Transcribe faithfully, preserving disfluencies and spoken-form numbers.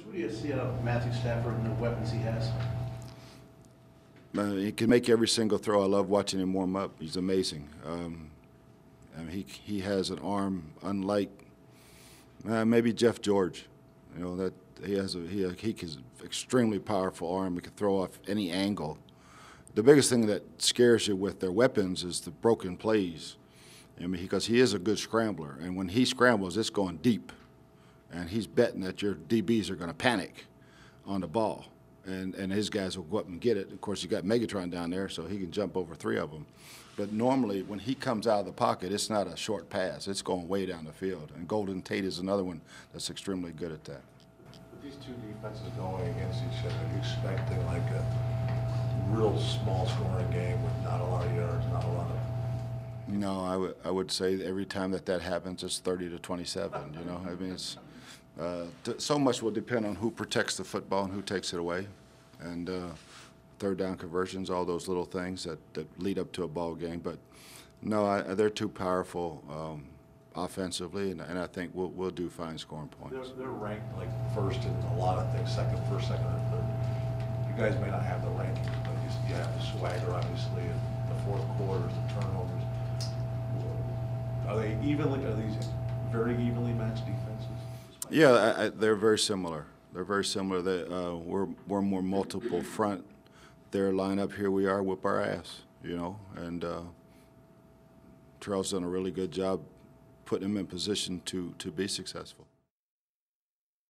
what do you see out of Matthew Stafford and the weapons he has? Uh, he can make every single throw. I love watching him warm up. He's amazing. Um, I mean, he he has an arm unlike uh, maybe Jeff George. You know that he has a he he has an extremely powerful arm. He can throw off any angle. The biggest thing that scares you with their weapons is the broken plays. I mean, because he is a good scrambler, and when he scrambles, it's going deep, and he's betting that your D Bs are going to panic on the ball, and and his guys will go up and get it. Of course, you got Megatron down there, so he can jump over three of them. But normally, when he comes out of the pocket, it's not a short pass; it's going way down the field. And Golden Tate is another one that's extremely good at that. With these two defenses going against each other, are you expecting like a real small scoring game with not a lot of yards, not a lot of? No, I would I would say every time that that happens, it's thirty to twenty-seven. You know, I mean, it's uh, t so much will depend on who protects the football and who takes it away, and uh, third down conversions, all those little things that, that lead up to a ball game. But no, I, they're too powerful um, offensively, and, and I think we'll we'll do fine scoring points. They're, they're ranked like first in a lot of things, second, first, second, or third. You guys may not have the rankings, but you, you have the swagger, obviously, and the fourth quarters, the turnovers. Are they evenly? Are these very evenly matched defenses? Yeah, I, I, they're very similar. They're very similar. They, uh, we're we're more multiple front. Their lineup, here we are, whip our ass, you know. And uh, Terrell's done a really good job putting them in position to to be successful.